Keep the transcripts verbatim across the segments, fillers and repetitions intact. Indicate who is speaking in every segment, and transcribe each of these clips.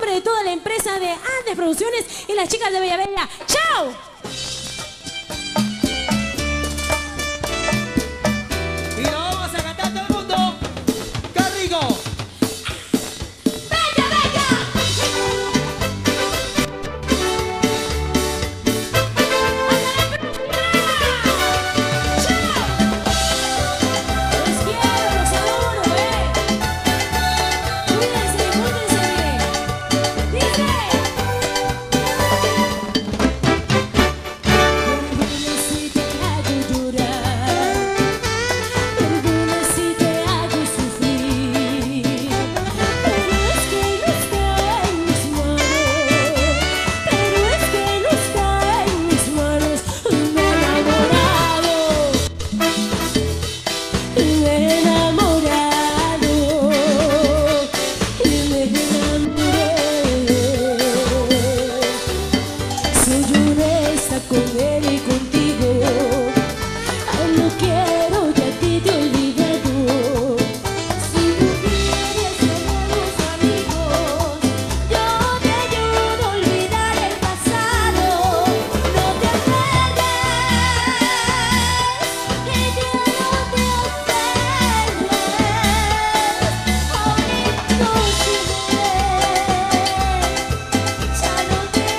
Speaker 1: nombre de toda la empresa de Andes Producciones y las chicas de Bella Bella. ¡Chao!
Speaker 2: Y lo vamos a cantar todo el mundo. ¡Qué rico!
Speaker 1: Con él y contigo, ay, no quiero que a ti te he olvidado. Si tú quieres ser los amigos, yo te ayudo a olvidar el pasado. No te aferres, que ya no te aferres a un imposible. Ya no te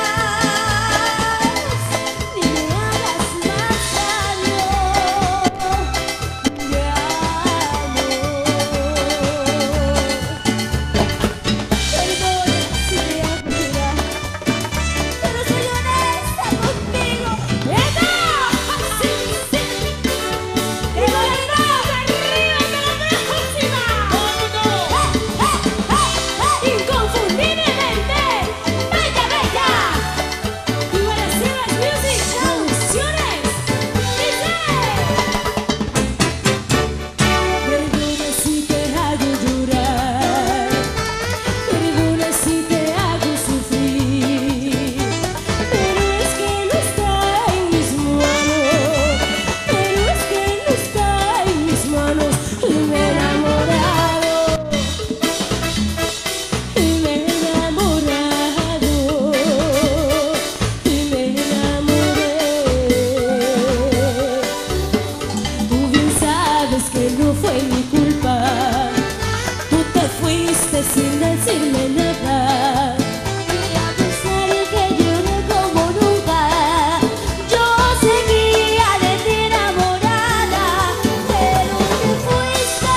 Speaker 1: sin decirme nada. Y a pesar de que lloré como nunca, yo seguía de ti enamorada. Pero te fuiste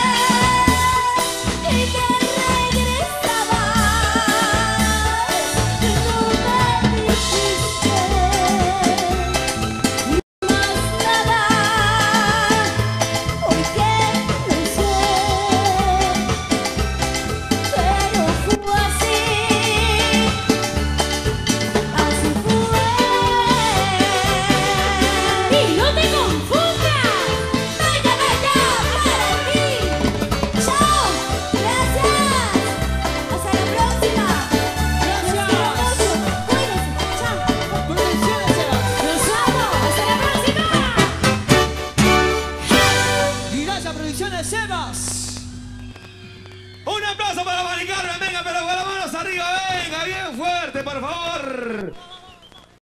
Speaker 1: y te regresabas. No me dijiste más nada. Hoy que no sé,
Speaker 3: un aplauso para Mari Carmen, venga, pero con las manos arriba, venga, bien fuerte, por favor.